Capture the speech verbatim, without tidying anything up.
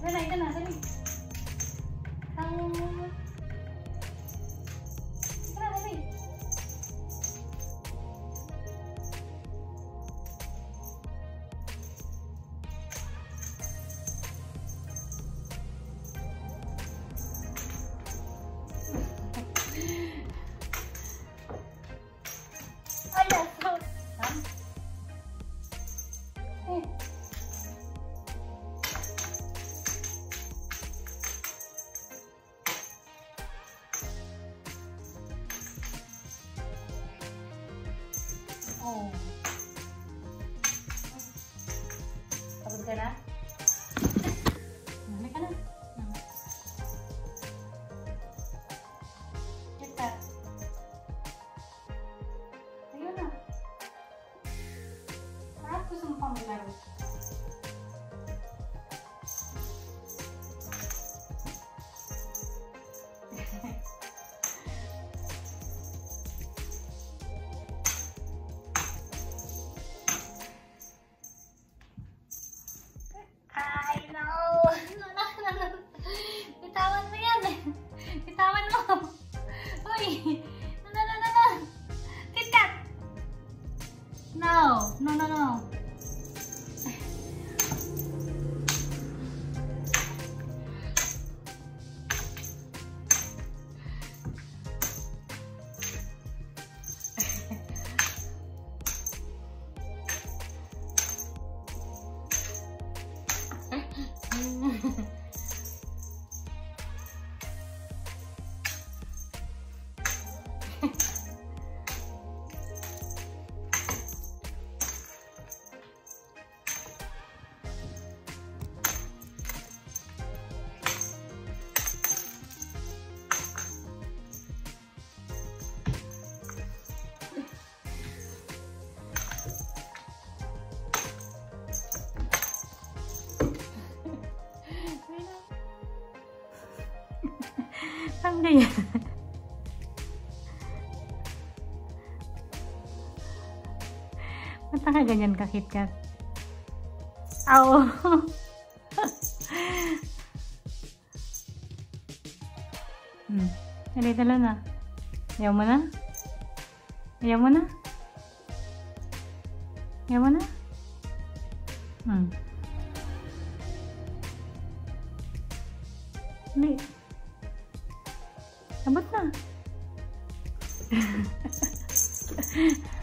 Ito na, ito na, dali. Ang... Ito na, dali. Ay, yes. Ha? Eh. Oh. Pagod ka na? Nami ka na. KitKat. Ayun na. Parang gusto mo pang maglaro. Ay, no! No, no, no, no. Bitawan mo yan. Bitawan mo. Uy! No, no, no, no, no. KitKat! No! No, no, no. Saan ganyan? Ba't ka ganyan ka, KitKat? Aw! Hmm. Dali-dala na. Ayaw mo na? Ayaw mo na? Ayaw mo na? Hmm. Dali. Abot na.